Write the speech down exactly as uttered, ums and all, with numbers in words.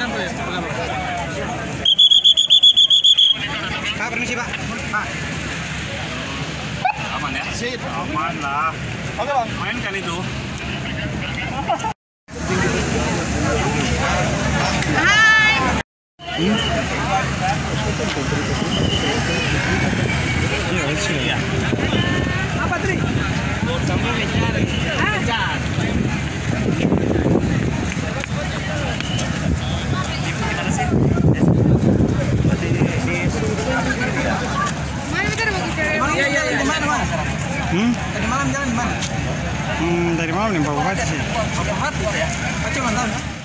Pak, permisi Pak. Pak. Aman ya? Sip. Aman lah. Oke Bang. Main kali itu. Hai. Hmm? Iya, apa Tri? Sampai ngejar. Ngejar. Gimana sih? Mana bentar mau bicara? Iya, iya, iya. Di mana, Mas? Hmm? Tadi malam jalan di mana? Hmm, dari malam nih Pak Bupati sih. Pak Bupati ya? Pak cuma tahu ya?